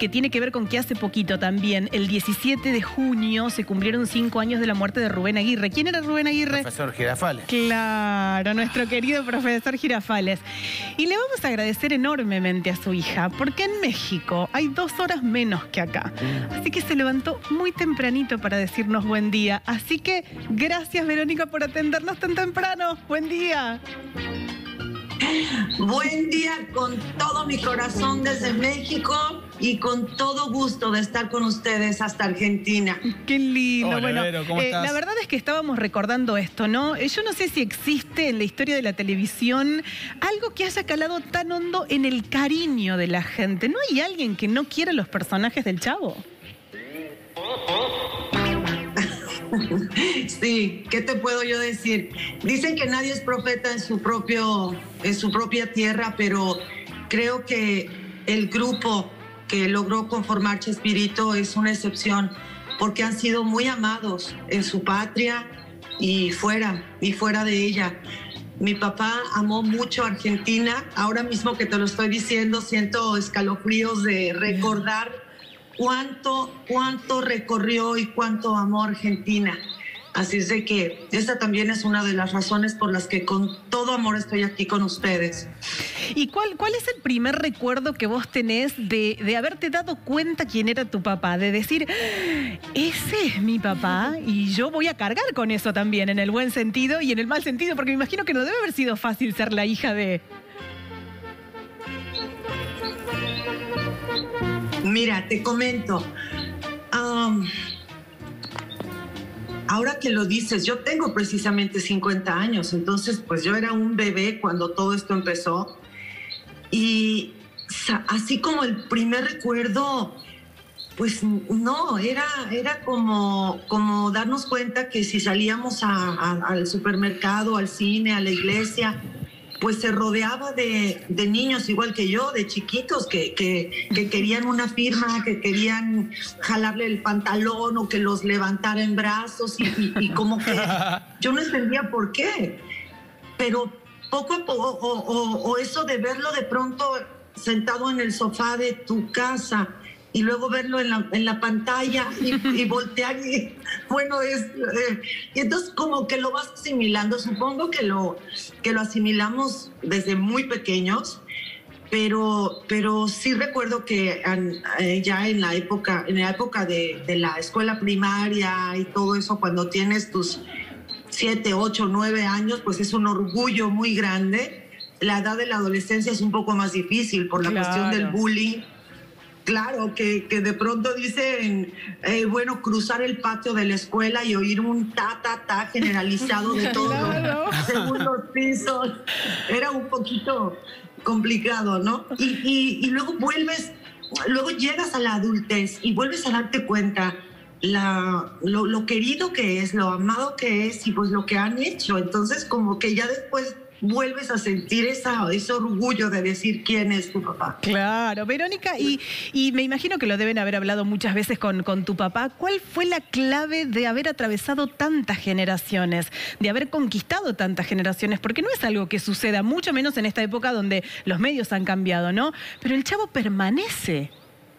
que tiene que ver con que hace poquito también, el 17 de junio, se cumplieron 5 años de la muerte de Rubén Aguirre. ¿Quién era Rubén Aguirre? Profesor Girafales. Claro, nuestro querido profesor Girafales. Y le vamos a agradecer enormemente a su hija, porque en México hay 2 horas menos que acá. Así que se levantó muy tempranito para decirnos buen día. Así que gracias, Verónica, por atendernos tan temprano. Buen día. Buen día con todo mi corazón desde México y con todo gusto de estar con ustedes hasta Argentina. Qué lindo. Hola, bueno, Vero, ¿cómo estás? la verdad es que estábamos recordando esto, ¿no? Yo no sé si existe en la historia de la televisión algo que haya calado tan hondo en el cariño de la gente. ¿No hay alguien que no quiera los personajes del Chavo? Sí, ¿qué te puedo yo decir? Dicen que nadie es profeta en su propia tierra, pero creo que el grupo que logró conformar Chespirito es una excepción, porque han sido muy amados en su patria y fuera de ella. Mi papá amó mucho a Argentina. Ahora mismo que te lo estoy diciendo, siento escalofríos de recordar cuánto recorrió y cuánto amó a Argentina. Así es de que esta también es una de las razones por las que con todo amor estoy aquí con ustedes. ¿Y cuál es el primer recuerdo que vos tenés de haberte dado cuenta quién era tu papá? De decir, ese es mi papá y yo voy a cargar con eso también, en el buen sentido y en el mal sentido, porque me imagino que no debe haber sido fácil ser la hija de... Mira, te comento. Ahora que lo dices, yo tengo precisamente 50 años, entonces pues yo era un bebé cuando todo esto empezó. Y así como el primer recuerdo, pues no, era como darnos cuenta que si salíamos al supermercado, al cine, a la iglesia, pues se rodeaba de niños igual que yo, de chiquitos que querían una firma, que querían jalarle el pantalón o que los levantara en brazos y como que yo no entendía por qué. Pero poco a poco, o eso de verlo de pronto sentado en el sofá de tu casa y luego verlo en la pantalla y voltear y bueno, y entonces como que lo vas asimilando. Supongo que lo asimilamos desde muy pequeños, pero sí recuerdo que ya en la época de la escuela primaria y todo eso, cuando tienes tus 7, 8, 9 años, pues es un orgullo muy grande. La edad de la adolescencia es un poco más difícil por la cuestión del bullying. Claro, que de pronto dicen, bueno, cruzar el patio de la escuela y oír un ta generalizado de todos los segundos pisos. Era un poquito complicado, ¿no? Y luego llegas a la adultez y vuelves a darte cuenta lo querido que es, lo amado que es y pues lo que han hecho. Entonces como que ya después vuelves a sentir ese orgullo de decir quién es tu papá. Claro, Verónica, y me imagino que lo deben haber hablado muchas veces con tu papá. ¿Cuál fue la clave de haber atravesado tantas generaciones, de haber conquistado tantas generaciones? Porque no es algo que suceda, mucho menos en esta época donde los medios han cambiado, ¿no? Pero el Chavo permanece.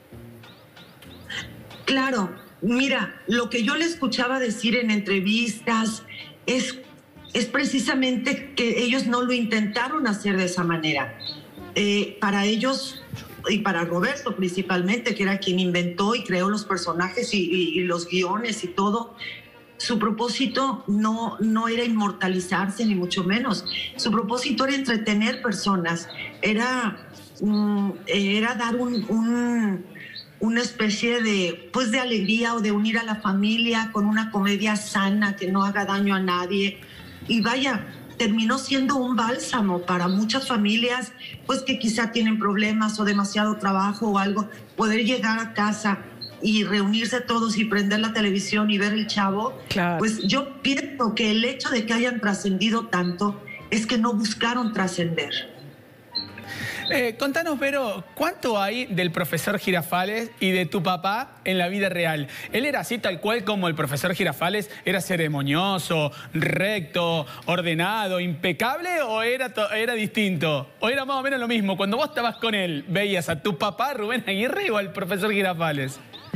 Claro, mira, lo que yo le escuchaba decir en entrevistas es precisamente que ellos no lo intentaron hacer de esa manera. Para ellos, y para Roberto principalmente, que era quien inventó y creó los personajes y los guiones y todo, su propósito no era inmortalizarse, ni mucho menos. Su propósito era entretener personas, era dar una especie de alegría o de unir a la familia con una comedia sana que no haga daño a nadie. Y vaya, terminó siendo un bálsamo para muchas familias, pues que quizá tienen problemas o demasiado trabajo o algo. Poder llegar a casa y reunirse todos y prender la televisión y ver el Chavo, claro. Pues yo pienso que el hecho de que hayan trascendido tanto es que no buscaron trascender. Contanos, Vero, ¿cuánto hay del profesor Girafales y de tu papá en la vida real? ¿Él era así tal cual como el profesor Girafales? ¿Era ceremonioso, recto, ordenado, impecable o era distinto? ¿O era más o menos lo mismo? Cuando vos estabas con él, ¿veías a tu papá, Rubén Aguirre, o al profesor Girafales?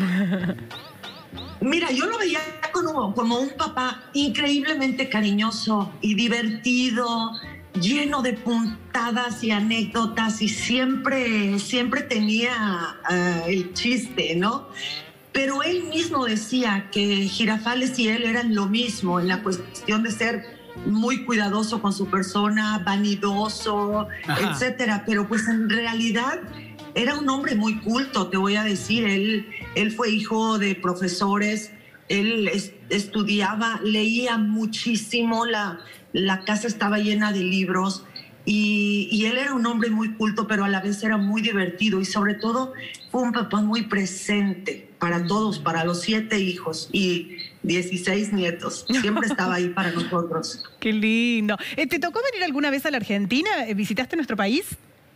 Mira, yo lo veía como un papá increíblemente cariñoso y divertido, lleno de puntadas y anécdotas, y siempre tenía el chiste, ¿no? Pero él mismo decía que Girafales y él eran lo mismo en la cuestión de ser muy cuidadoso con su persona, vanidoso, etcétera. Pero pues en realidad era un hombre muy culto, te voy a decir. Él fue hijo de profesores, él estudiaba, leía muchísimo, la casa estaba llena de libros, y él era un hombre muy culto, pero a la vez era muy divertido, y sobre todo fue un papá muy presente para todos, para los 7 hijos y 16 nietos. Siempre estaba ahí para nosotros. Qué lindo. ¿Te tocó venir alguna vez a la Argentina? ¿Visitaste nuestro país?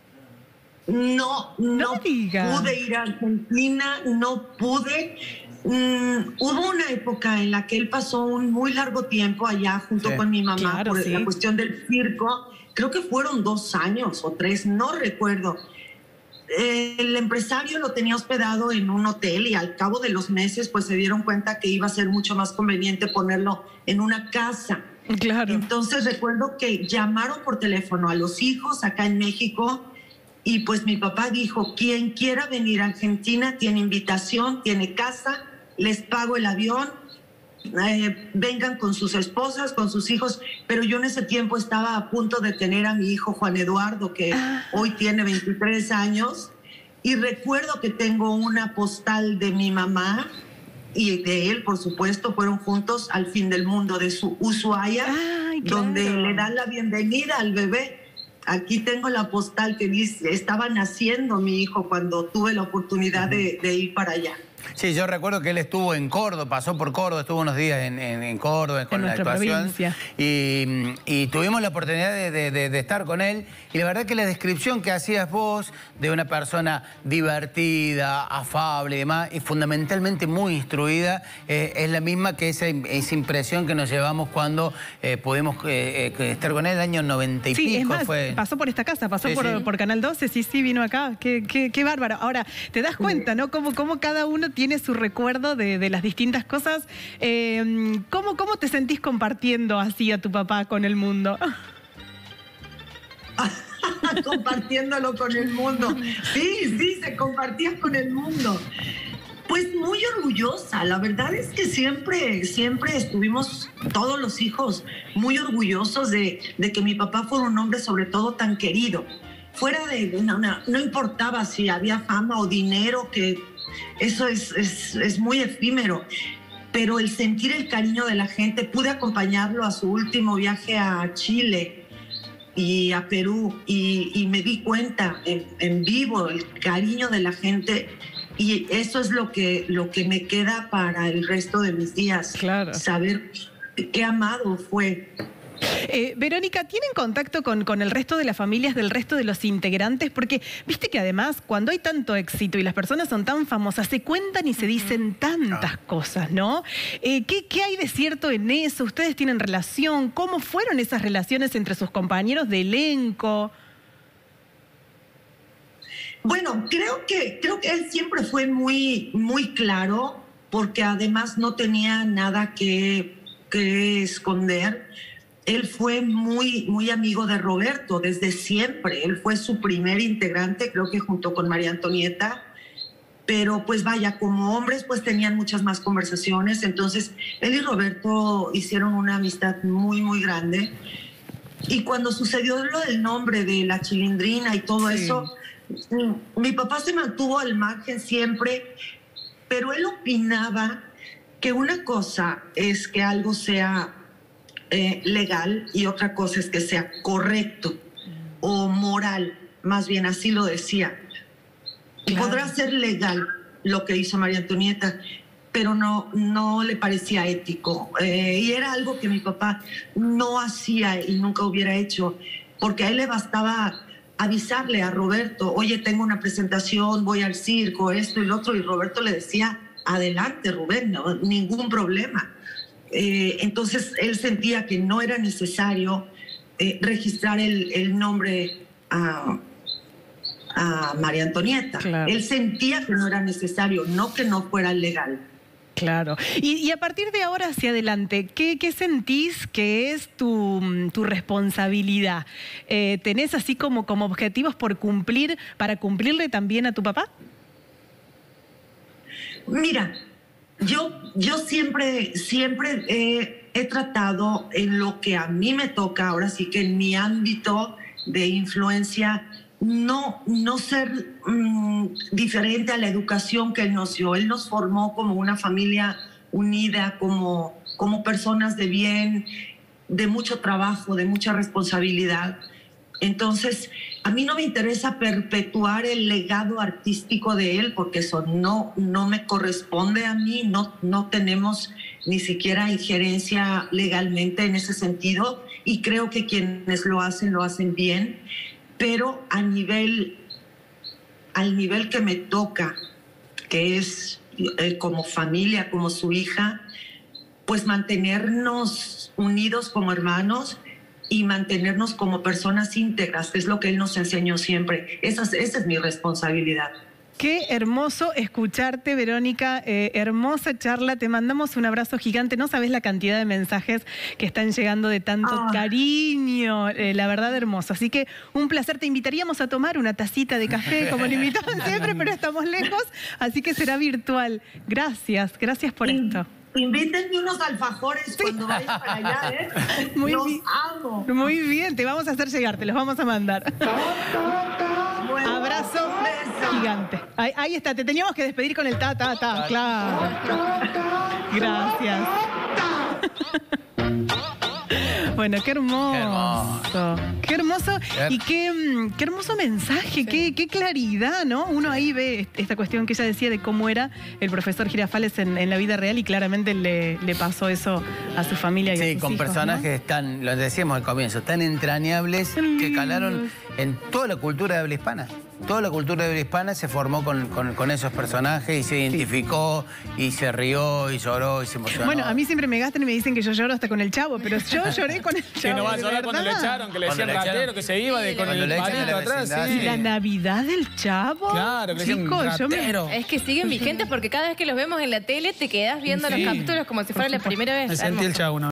No pude ir a Argentina, no pude. Hubo una época en la que él pasó un muy largo tiempo allá junto con mi mamá, por la cuestión del circo. Creo que fueron 2 años o 3, no recuerdo. El empresario lo tenía hospedado en un hotel, y al cabo de los meses pues se dieron cuenta que iba a ser mucho más conveniente ponerlo en una casa. Claro. Entonces recuerdo que llamaron por teléfono a los hijos acá en México, y pues mi papá dijo: quien quiera venir a Argentina tiene invitación, tiene casa, les pago el avión, vengan con sus esposas, con sus hijos. Pero yo en ese tiempo estaba a punto de tener a mi hijo Juan Eduardo, que hoy tiene 23 años, y recuerdo que tengo una postal de mi mamá y de él, por supuesto, fueron juntos al fin del mundo de su Ushuaia, donde le dan la bienvenida al bebé. Aquí tengo la postal que dice: estaba naciendo mi hijo cuando tuve la oportunidad de ir para allá. Sí, yo recuerdo que él estuvo en Córdoba, pasó por Córdoba, estuvo unos días en Córdoba con la actuación. Y tuvimos la oportunidad de estar con él. Y la verdad que la descripción que hacías vos de una persona divertida, afable y demás, y fundamentalmente muy instruida, es la misma que esa impresión que nos llevamos cuando pudimos estar con él el año 90 y pico. Es más, fue... pasó por esta casa, pasó por Canal 12, sí, vino acá. Qué bárbaro. Ahora, te das cuenta, ¿no? Cómo cada uno tiene su recuerdo de las distintas cosas. ¿Cómo te sentís compartiendo así a tu papá con el mundo? Compartiéndolo con el mundo. Sí, se compartía con el mundo. Pues muy orgullosa. La verdad es que siempre estuvimos todos los hijos muy orgullosos de que mi papá fuera un hombre sobre todo tan querido. Fuera de... No importaba si había fama o dinero, que eso es muy efímero. Pero el sentir el cariño de la gente, pude acompañarlo a su último viaje a Chile y a Perú, y me di cuenta en vivo el cariño de la gente, y eso es lo que me queda para el resto de mis días. Claro. Saber qué amado fue. Verónica, ¿tienen contacto con el resto de las familias del resto de los integrantes? Porque viste que además cuando hay tanto éxito y las personas son tan famosas, se cuentan y se dicen tantas cosas, ¿no? ¿Qué hay de cierto en eso? ¿Ustedes tienen relación? ¿Cómo fueron esas relaciones entre sus compañeros de elenco? Bueno, creo que él siempre fue muy claro, porque además no tenía nada que esconder. Él fue muy amigo de Roberto desde siempre. Él fue su primer integrante, creo que junto con María Antonieta. Pero pues vaya, como hombres pues tenían muchas más conversaciones. Entonces él y Roberto hicieron una amistad muy grande. Y cuando sucedió lo del nombre de la Chilindrina y todo eso, mi papá se mantuvo al margen siempre, pero él opinaba que una cosa es que algo sea legal y otra cosa es que sea correcto o moral, más bien así lo decía. Claro. Podrá ser legal lo que hizo María Antonieta, pero no le parecía ético, y era algo que mi papá no hacía y nunca hubiera hecho, porque a él le bastaba avisarle a Roberto, oye, tengo una presentación, voy al circo, esto y lo otro, y Roberto le decía, adelante, Rubén, no, ningún problema. Entonces él sentía que no era necesario registrar el nombre a María Antonieta. Claro. Él sentía que no era necesario, no que no fuera legal. Claro. Y a partir de ahora hacia adelante, ¿qué sentís que es tu responsabilidad? ¿Tenés así como objetivos por cumplir, para cumplirle también a tu papá? Mira, yo siempre he tratado en lo que a mí me toca, ahora sí que en mi ámbito de influencia, no ser diferente a la educación que él nos dio. Él nos formó como una familia unida, como personas de bien, de mucho trabajo, de mucha responsabilidad. Entonces, a mí no me interesa perpetuar el legado artístico de él, porque eso no me corresponde a mí, no tenemos ni siquiera injerencia legalmente en ese sentido, y creo que quienes lo hacen bien, pero al nivel que me toca, que es como familia, como su hija, pues mantenernos unidos como hermanos y mantenernos como personas íntegras, que es lo que él nos enseñó siempre. Esa es mi responsabilidad. Qué hermoso escucharte, Verónica, hermosa charla, te mandamos un abrazo gigante, no sabes la cantidad de mensajes que están llegando de tanto cariño, la verdad hermoso, así que un placer, te invitaríamos a tomar una tacita de café como lo invitaban siempre, pero estamos lejos, así que será virtual. Gracias por esto. Invítenme unos alfajores cuando vayan para allá, ¿eh? Los amo. Muy bien, te vamos a hacer llegar, te los vamos a mandar. Bueno, abrazo gigante. Ahí está, te teníamos que despedir con el claro. Gracias. Bueno, qué hermoso. Qué hermoso y qué hermoso mensaje, qué claridad, ¿no? Uno ahí ve esta cuestión que ella decía de cómo era el profesor Girafales en la vida real y claramente le pasó eso a su familia y a sus hijos, con personajes tan, lo decíamos al comienzo, tan entrañables que calaron en toda la cultura de habla hispana. Toda la cultura de habla hispana se formó con esos personajes y se identificó y se rió y lloró y se emocionó. Bueno, a mí siempre me gastan y me dicen que yo lloro hasta con el Chavo, pero yo lloré con el Chavo. Que no va a llorar cuando lo echaron, que le decían ratero, que se iba con el palito atrás. ¿Y la Navidad del Chavo? Claro, que le decían ratero. Es que siguen vigentes porque cada vez que los vemos en la tele te quedás viendo los capítulos como si fuera la primera vez. Me sentí el Chavo, ¿no?